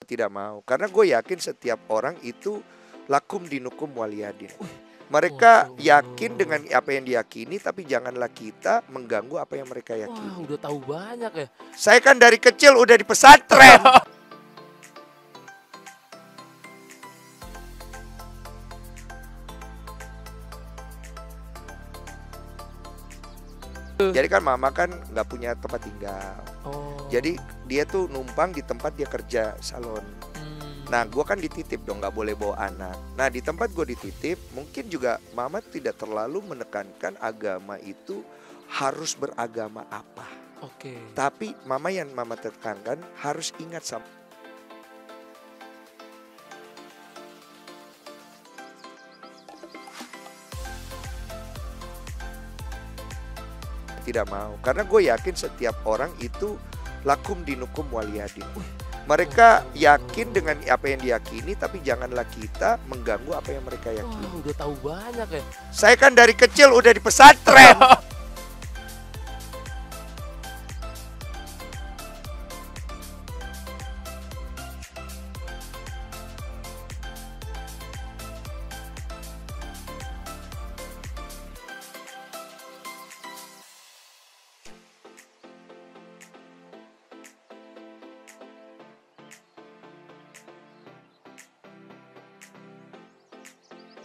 tidak mau. Karena gue yakin setiap orang itu lakum dinukum waliyadin. Mereka yakin dengan apa yang diyakini, tapi janganlah kita mengganggu apa yang mereka yakini. Wah, udah tahu banyak ya. Saya kan dari kecil udah di pesantren. Jadi kan mama kan nggak punya tempat tinggal. Jadi dia tuh numpang di tempat dia kerja salon. Nah, gue kan dititip dong, nggak boleh bawa anak. Nah, di tempat gue dititip, mungkin juga mama tidak terlalu menekankan agama itu harus beragama apa. Tapi mama yang mama tekankan harus ingat sama. Tidak mau, karena gue yakin setiap orang itu lakum dinukum waliyadin. Mereka yakin dengan apa yang diyakini, tapi janganlah kita mengganggu apa yang mereka yakini. Wah, udah tahu banyak ya. Saya kan dari kecil udah di pesantren.